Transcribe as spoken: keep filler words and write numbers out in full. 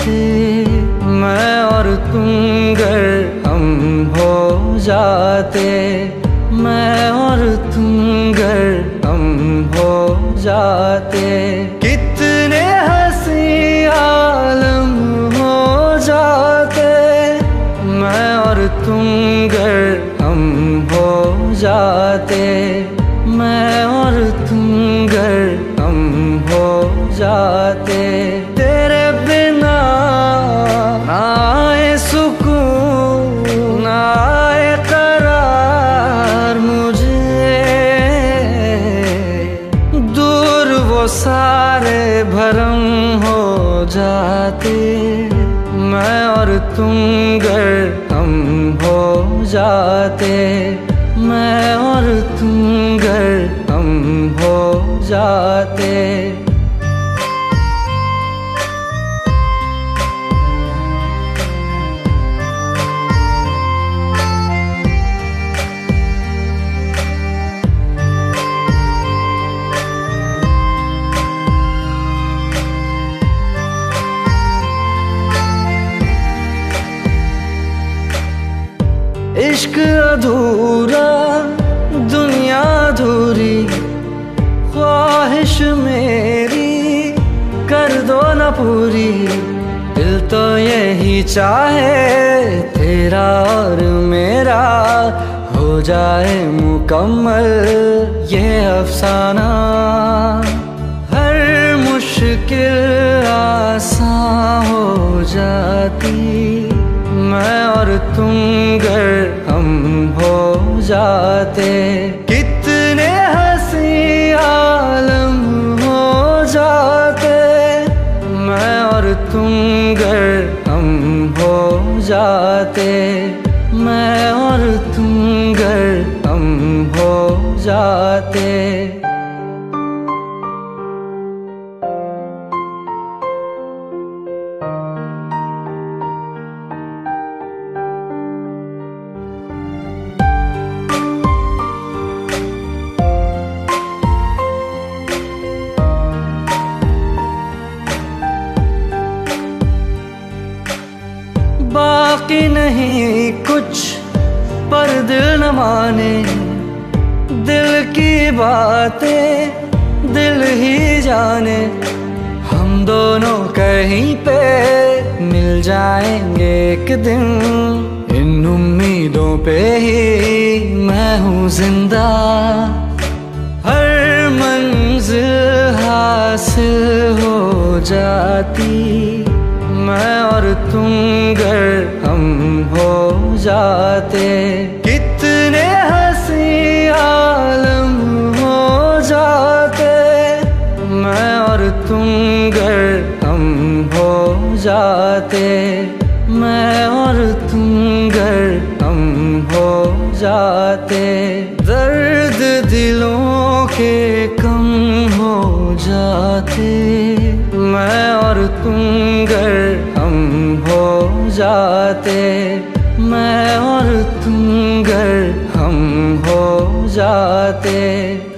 जाते, मैं और तुम गर हम हो जाते, मैं और तुम गर हम हो जाते। कितने हंसी आलम हो जाते, मैं और तुम गर हम हो जाते, मैं और तुम गर हम हो जाते। तेरे बिना ना आए सुकून, ना आए करार मुझे, दूर वो सारे भरम हो जाते, मैं और तुम गर हम हो जाते, मैं और तुम गर हम हो जाते। इश्क अधूरा दुनिया अधूरी, ख्वाहिश मेरी कर दो न पूरी। दिल तो यही चाहे तेरा और मेरा हो जाए मुकम्मल ये अफसाना। हर मुश्किल आसान हो जाती, मैं और तुम गर हम हो जाते। कितने हंसी आलम हो जाते, मैं और तुम गर हम हो जाते, मैं और तुम गर हम हो जाते। बाकी नहीं कुछ पर दिल न माने, दिल की बातें दिल ही जाने। हम दोनों कहीं पे मिल जाएंगे एक दिन, इन उम्मीदों पे ही मैं हूँ जिंदा। हर मंजिल हासिल हो जाती, मैं और तुम गर हम हो जाते। कितने हंसी आलम हो जाते, मैं और तुम गर हम हो जाते, मैं और तुम गर हम हो जाते। दर्द दिलों के कम हो जाते, मैं और तुम गर हम हो जाते, मैं और तुम गर हम हो जाते।